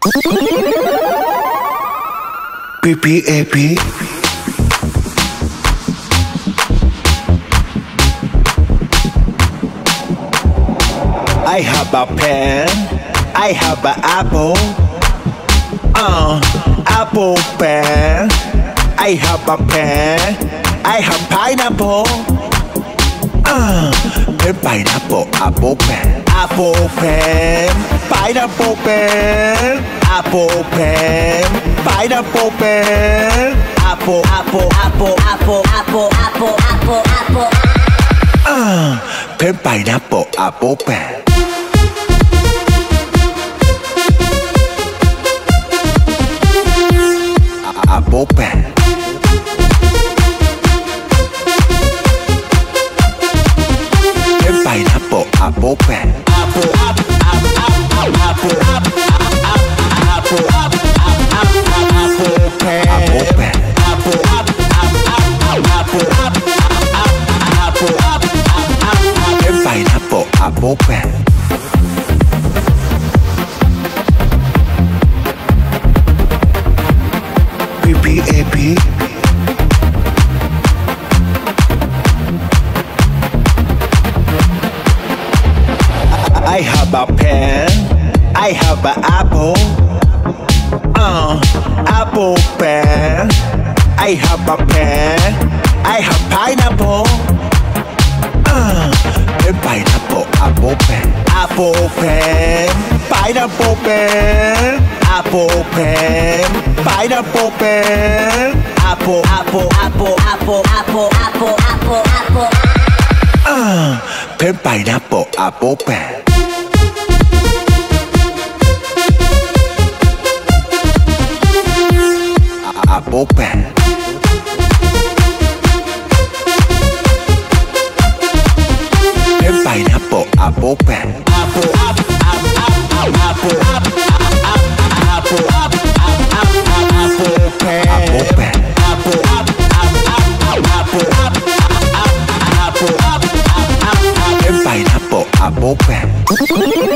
PPAP. I have a pen, I have an apple, apple pen. I have a pen, I have pineapple, pineapple, apple pen, apple pen, pineapple pen, apple pen, pineapple pen, apple, apple, apple, apple, apple, apple, apple, apple, pen, pineapple, apple pen. Apple pen. Pineapple, apple pen. Apple, apple, apple, apple, apple, apple pen. Apple pen. Apple, apple, apple, apple, pineapple, apple pen. PPAP. I have a pen, I have an apple, apple pen. I have a pen, I have pineapple, pineapple, apple pen, apple pen, pineapple pen, apple pen, pineapple pen, apple, apple, apple, apple, apple, apple, apple, apple, pen, pineapple, apple pen. Apple pen. Pineapple, apple pen. Apple, apple, apple, apple, apple, apple pen. Apple pen. Apple, apple, apple, apple, pineapple, apple pen.